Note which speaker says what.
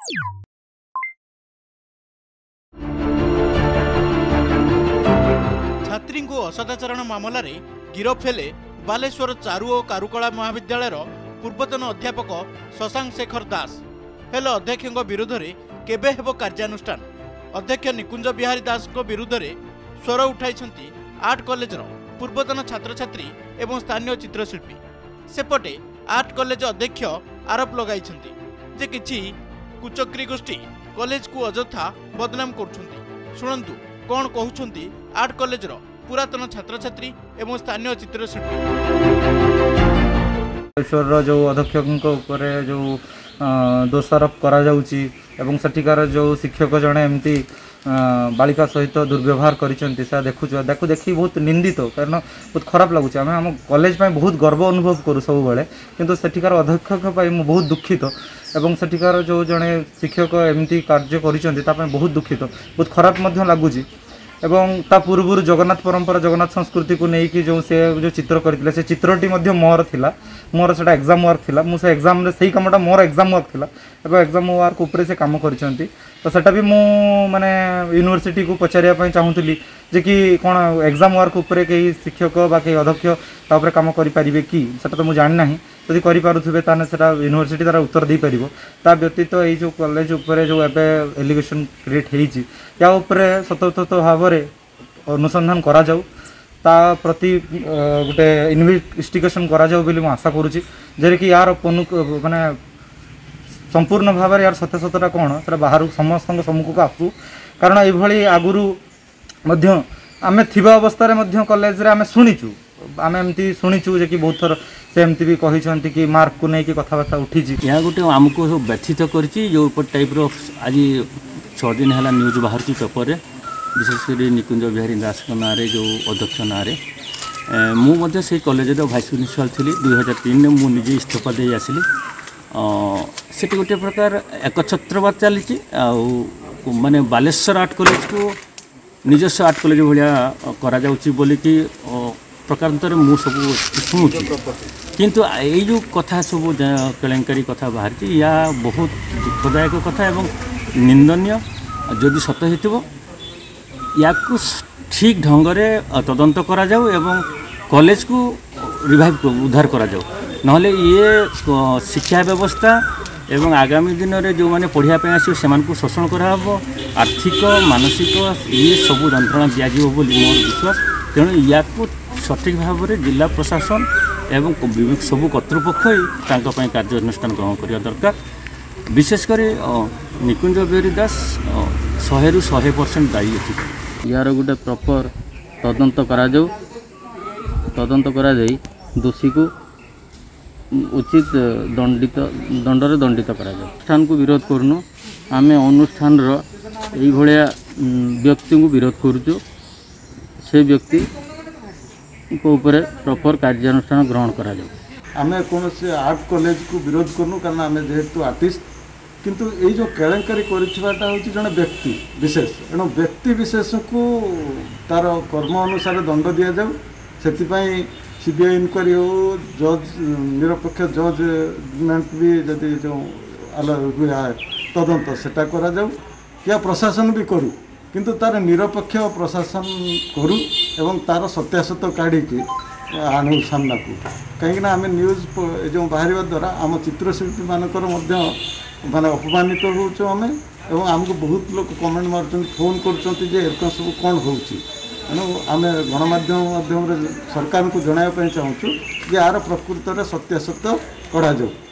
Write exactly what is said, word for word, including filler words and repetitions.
Speaker 1: छात्री को असदाचरण मामला रे गिरफ हेले बालेश्वर चारु और कारुकला महाविद्यालय पूर्वतन अध्यापक शशांक शेखर दास। हेले अध्यक्ष विरोध में केबे हेबो कार्यानुष्ठान? अध्यक्ष निकुंज बिहारी दास को विरुद्ध में स्वर उठाई आर्ट कॉलेज पूर्वतन छात्र छात्री एवं स्थानीय चित्रशिल्पी। सेपटे आर्ट कॉलेज अध्यक्ष आरोप लगाई जे किछि कुचक्री गोष्ठी कॉलेज को अजथा बदनाम कर। शुणु कौन कहते आर्ट कॉलेज पुरातन छात्र छात्री एवं स्थानीय चित्रशिल्पी।
Speaker 2: जो अध्यक्ष जो दोषारोप करा जाउची एवं सेठिकार जो शिक्षक जड़े एमती बालिका सहित दुर्व्यवहार करिसेंती सा देखु देखु देखी बहुत निंदित तो कारण बहुत खराब लगुच। आम आम कॉलेज में बहुत गर्व अनुभव करूँ सब बेले किंतु सेठिकार अध्यक्ष बहुत दुखित एवं सेठिकार जो जड़े शिक्षक एमती कार्य करिसेंती बहुत दुखित बहुत खराब लगुच। एवं ता पूर्व जगन्नाथ परंपरा जगन्नाथ संस्कृति को लेकिन जो से जो चित्र करथिले से चित्रटी मध्य मोर थिला मोर सेटा एग्जाम वर्क थिला मु से एग्जाम रे सही कामटा मोर एग्जाम वर्क थिला एवं एग्जाम वर्क ऊपर से काम करिसंती तो सेटा भी मु माने यूनिवर्सिटी को पचारिया पई चाहूतली जे कि कोन एग्जाम वर्क ऊपर के शिक्षक बा के अध्यक्ष ता ऊपर काम करि परिबे कि सेटा तो मु जानि नाही यदि करि पारुथबे ताने सेटा यूनिवर्सिटी तारा उत्तर दे परिबो। ता व्यतीत एई जो कॉलेज ऊपर जो एबे एलिगेशन क्रिएट हेइची या ऊपर सतत भाव अनुसंधान करा जाऊ ता प्रति गोटे इन्वेस्टिगेशन करा जाऊ बोली मु आशा करूची जे कि यार माने संपूर्ण भाव यार सत्यसत्यता कौन से बाहर समस्त सम्मुख को आसू। कारण ये आगुरी आम थिबा अवस्था कॉलेज रे आम शुणीचु आम एमती शुणीचु जे कि बहुत थर से एमती भी कही कि मार्क को लेकिन कथबार्ता उठी
Speaker 3: यह गोटे आमको व्यथित करी जो टाइप आज छः दिन है न्यूज बाहर पेपर विशेषकर निकुंज बिहारी दास ना जो अध्यक्ष ना मुझे से कॉलेज भाइस प्रिंसिपाल थी दुई हजार तीन में मुझे इस्तीफा दे आसली से गोटे प्रकार एकछत्रवाद चली माने बालेश्वर आर्ट कॉलेज को निजस्व आर्ट कॉलेज भाया करा जाउची बोली कि प्रकारांतर मु सब शुणुची किंतु ये जो कथा सब केलेंकारी कथा बाहर या बहुत दुखदायक कथा एवं निंदनीय जदि सत हो या ठीक ढंग से तदंत करा जाऊ एवं कॉलेज को रिवाइव उद्धार करा जाऊ नहले ये शिक्षा व्यवस्था एवं आगामी दिन में जो मैंने पढ़ापी आसो से शोषण कराब आर्थिक मानसिक ये सब जंत्रणा दिज्व बोली मोर विश्वास। तेणु या सठिक भाव में जिला प्रशासन एवं सब कर्तृपक्ष कार्यानुष्ठान ग्रहण करने दरकार। विशेषकर निकुंज बिहारी दास शहे रु शहे परसेंट दायी अच्छी यार गोटे प्रॉपर तदंत करा जाऊ तदंत करा जाई दोषी को उचित दंडित दंडरे दंडित करा जाए। अनुष्ठान को विरोध करूनु आमे अनुष्ठान यही भाया व्यक्ति को विरोध करुचु से व्यक्ति को ऊपर प्रॉपर कार्यानुष्ठान ग्रहण करा जाए।
Speaker 4: आमे कौन से आर्ट कॉलेज को विरोध करूँ कारण आमे जेहेतु आर्टिस्ट किंतु ये जो केलेंकारी करिथिबाटा होची जने व्यक्ति विशेष एणु व्यक्ति विशेष को तार कर्म अनुसार दंड दिया जाऊ सेतिपई सीबीआई इनक्वारी हो जज निरपेक्ष जजमेंट भी जदि जो हुए तदंत सेटा करा जाऊ या प्रशासन भी करू किंतु तार निरपेक्ष प्रशासन करू एवं तार सत्यासत काढ़ी आणु सामना को कहीं आम न्यूज जो बाहर द्वारा आम चित्रशिल्पी मानकर माने अपमानित होचु आम एवं आमको बहुत लोग कमेंट मार्च फोन कर सब कौन हो तेणु आम गणमाध्यम माध्यम सरकार को जनाया चाहूँ कि यार प्रकृत सत्यासत्य कढ़ा जाऊ।